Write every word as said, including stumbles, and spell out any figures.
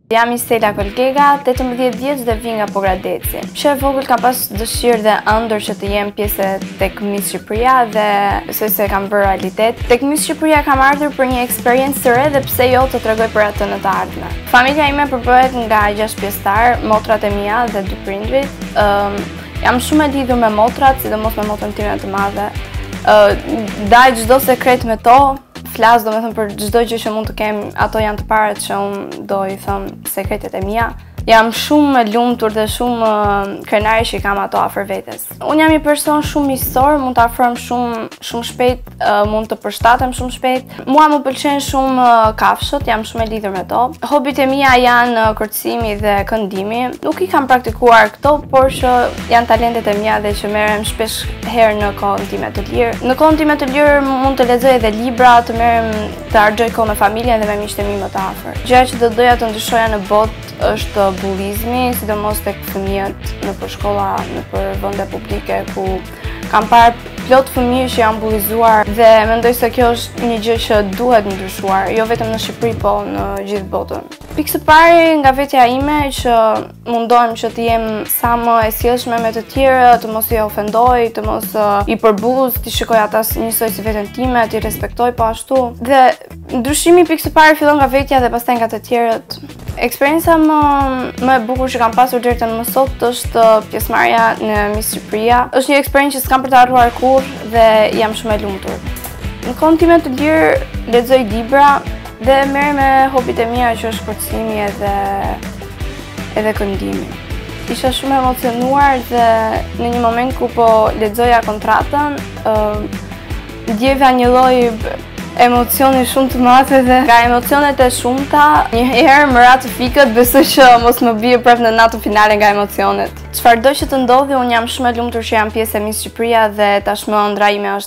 Jam Istela Kolkega, tetëmbëdhjetë vjeç dhe vi nga Pogradeci. Që e vogël kam pas dëshirë dhe ëndër që të jem pjesë tek Miss Shqipëria dhe besoj se kam bërë realitet. Tek Miss Shqipëria kam ardhur për një eksperiencë të re dhe pse jo të tregoj për atë në të ardhmen. Familja ime përbëhet nga gjashtë pjesëtar, motrat e mia dhe dy prindrit. Um, jam shumë e lidhur me motrat, sidomos me motrën time të madhe. Uh, Daj çdo sekret me to. Flas do me thëmë për çdo gjë që mund të kem, ato janë të parat që unë do i thëmë sekretet e mia. Jam shumë e lumtur dhe shumë krenare që i kam ato afër vetes. Unë jam një person shumë miqësor, mund të afrohem shumë shumë shpejt, mund të përshtatem shumë shpejt. Mua më pëlqejnë shumë kafshët, jam shumë e lidhur me to. Hobit e mia janë kërcimi dhe këndimi. Nuk i kam praktikuar këto, por që janë talentet e mia dhe që merrem shpesh herë në kohën time të lirë. Në kohën time të lirë mund të lexoj edhe libra, të merrem të harxoj kohë me familjen dhe me miqtë e mi më të afër. Gjëja që do doja të ndryshoja në botë është bullizmi, sidomos tek fëmijët nëpër shkolla, nëpër vende publike ku kam parë plot fëmijë që janë bullizuar dhe mendoj se kjo është një gjë që duhet ndryshuar, jo vetëm në Shqipëri, po në gjithë botën. Pikë së pari nga vetja ime që mundohem që të jem sa më e sjellshme me të tjerë, të mos i ofendoj, të mos i përbuz, të shikoj ata njësoj si veten time, të respektoj po ashtu. Dhe ndryshimi pikë së pari fillon nga vetja dhe pastaj nga të tjerët. Eksperienca më, më e bukur që kam pasur deri tani më sot është pjesëmarrja në Miss Shqipëria. Është një eksperiencë që s'kam për të harruar kurrë dhe jam shumë e lumtur. Në kohën time të lirë lexoj libra dhe merrem me hobit e mia që është kërcimi edhe edhe këndimi. Isha shumë emocionuar dhe në një moment ku po lexoja kontratën, uh, ndjeva një lloj emocioni shumë të madhe dhe nga emocionet e shumta, një herë më ra të fikët, besoj që mos më bie prapë në natën finale nga emocionet. Çfarëdo që të ndodhi, unë jam shumë e lumtur që jam pjesë e Miss Shqipëria dhe tashmë ëndra ime është